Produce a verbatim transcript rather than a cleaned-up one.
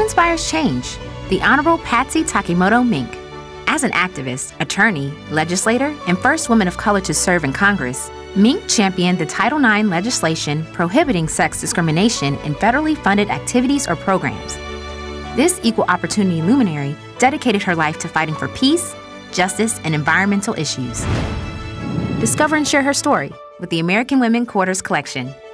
inspires change? The Honorable Patsy Takemoto Mink. As an activist, attorney, legislator, and first woman of color to serve in Congress, Mink championed the Title nine legislation prohibiting sex discrimination in federally funded activities or programs. This equal opportunity luminary dedicated her life to fighting for peace, justice, and environmental issues. Discover and share her story with the American Women Quarters collection.